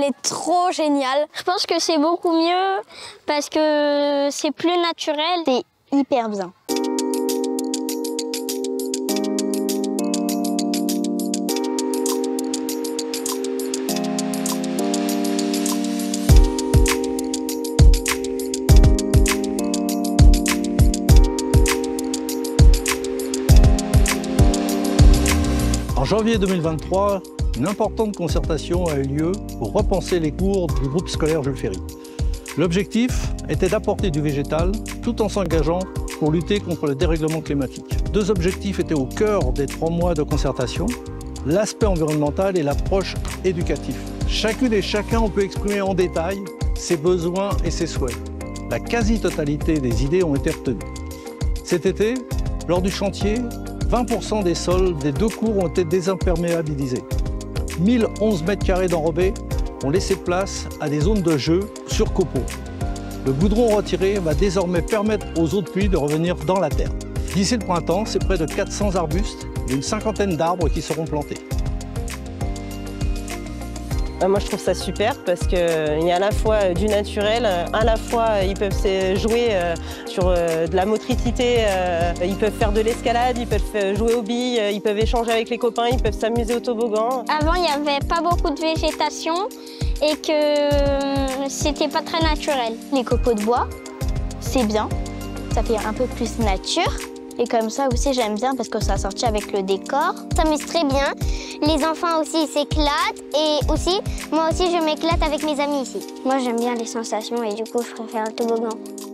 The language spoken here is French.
elle est trop géniale. Je pense que c'est beaucoup mieux parce que c'est plus naturel. C'est hyper bien. En janvier 2023, une importante concertation a eu lieu pour repenser les cours du groupe scolaire Jules Ferry. L'objectif était d'apporter du végétal tout en s'engageant pour lutter contre le dérèglement climatique. Deux objectifs étaient au cœur des 3 mois de concertation, l'aspect environnemental et l'approche éducative. Chacune et chacun peut exprimer en détail ses besoins et ses souhaits. La quasi-totalité des idées ont été retenues. Cet été, lors du chantier, 20% des sols des 2 cours ont été désimperméabilisés. 1011 mètres carrés d'enrobés ont laissé place à des zones de jeu sur copeaux. Le goudron retiré va désormais permettre aux eaux de pluie de revenir dans la terre. D'ici le printemps, c'est près de 400 arbustes et une 50aine d'arbres qui seront plantés. Moi je trouve ça super parce qu'il y a à la fois du naturel, à la fois ils peuvent jouer sur de la motricité, ils peuvent faire de l'escalade, ils peuvent jouer aux billes, ils peuvent échanger avec les copains, ils peuvent s'amuser au toboggan. Avant, il n'y avait pas beaucoup de végétation et que c'était pas très naturel. Les copeaux de bois, c'est bien, ça fait un peu plus nature. Et comme ça aussi, j'aime bien parce que ça a sorti avec le décor. Ça m'amuse très bien. Les enfants aussi s'éclatent et aussi, moi aussi, je m'éclate avec mes amis ici. Moi, j'aime bien les sensations et du coup, je préfère le toboggan.